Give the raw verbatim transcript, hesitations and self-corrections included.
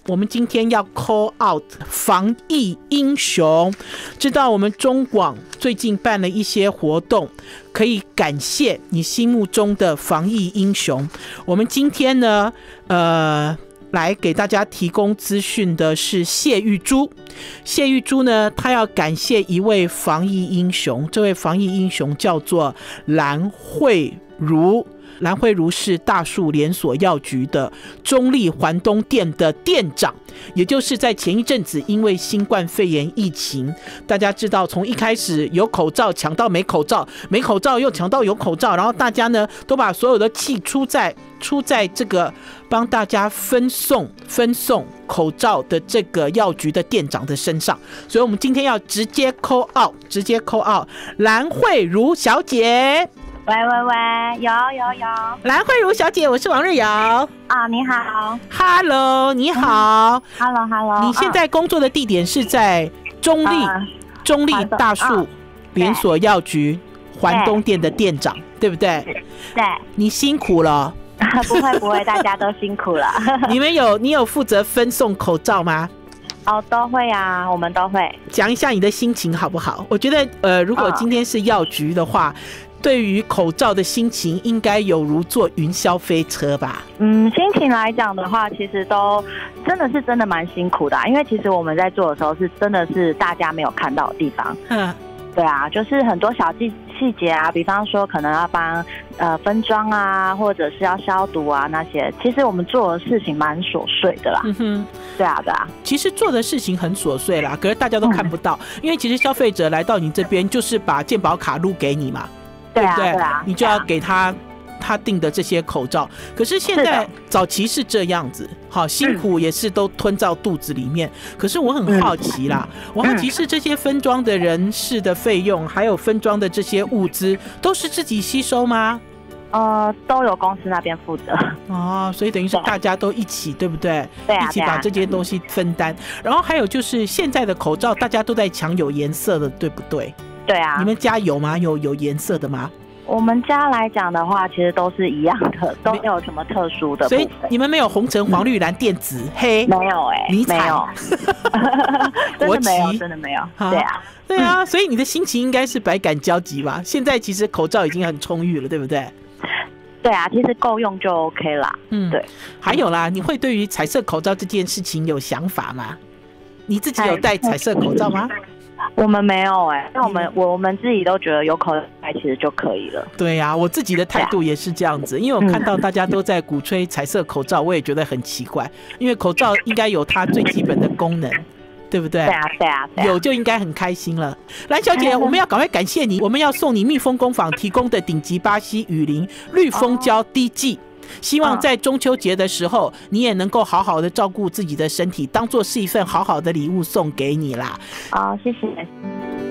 我们今天要 call out 防疫英雄，知道我们中广最近办了一些活动，可以感谢你心目中的防疫英雄。我们今天呢，呃，来给大家提供资讯的是谢玉珠。谢玉珠呢，她要感谢一位防疫英雄，这位防疫英雄叫做蓝慧如。蓝慧如是大树连锁药局的中立环东店的店长，也就是在前一阵子因为新冠肺炎疫情，大家知道从一开始有口罩抢到没口罩，没口罩又抢到有口罩，然后大家呢都把所有的气出在出在这个帮大家分送分送口罩的这个药局的店长的身上，所以我们今天要直接 call out 直接 call out 蓝慧如小姐。 喂喂喂，有有有， 蓝慧如小姐，我是王瑞瑶啊，你好 ，Hello， 你好 ，Hello Hello， 你现在工作的地点是在中立、啊、中立大树连锁药局环东店的店长， 对, 对不对？ 对， 你辛苦了。 不会不会，大家都辛苦了。 你们有你有负责分送口罩吗？ 哦，都会啊，我们都会。讲一下你的心情好不好？我觉得，呃，如果今天是药局的话。哦，对于口罩的心情应该有如坐云霄飞车吧？ 嗯，心情来讲的话，其实都真的是真的蛮辛苦的，啊，因为其实我们在做的时候是真的是大家没有看到的地方。嗯，对啊，就是很多小细细节啊，比方说可能要帮呃分装啊，或者是要消毒啊那些，其实我们做的事情蛮琐碎的啦。嗯哼，对啊对啊， 其实做的事情很琐碎啦，可是大家都看不到，嗯，因为其实消费者来到你这边就是把健保卡录给你嘛。对不 对, 对, 对、啊？你就要给他他订的这些口罩。可是现在早期是这样子，好辛苦也是都吞到肚子里面。嗯，可是我很好奇啦，嗯，我好奇是这些分装的人事的费用，还有分装的这些物资，都是自己吸收吗？ 呃，都由公司那边负责。 哦，所以等于是大家都一起，对不对？ 对啊， 一起把这些东西分担。然后还有就是现在的口罩，大家都在抢有颜色的，对不对？ 对啊， 你们家有吗？有有颜色的吗？ 我们家来讲的话，其实都是一样的，都没有什么特殊的部分。 所以你们没有红橙黄绿蓝靛紫黑？ 没有哎，欸，没有，真的没有，真的没有。对啊， 对啊，所以你的心情应该是百感交集吧？现在其实口罩已经很充裕了，对不对？ 对啊，其实够用就 OK 啦。嗯，对。 还有啦，你会对于彩色口罩这件事情有想法吗？你自己有戴彩色口罩吗？ 我们没有哎，欸，那我们我们自己都觉得有口罩戴其实就可以了。 对呀，啊，我自己的态度也是这样子，因为我看到大家都在鼓吹彩色口罩，我也觉得很奇怪，因为口罩应该有它最基本的功能，对不对？ 对啊，对啊，对啊， 有就应该很开心了。蓝小姐，我们要赶快感谢你，我们要送你蜜蜂工坊提供的顶级巴西雨林绿蜂胶滴剂。希望在中秋节的时候，你也能够好好的照顾自己的身体，当作是一份好好的礼物送给你啦。 好，谢谢。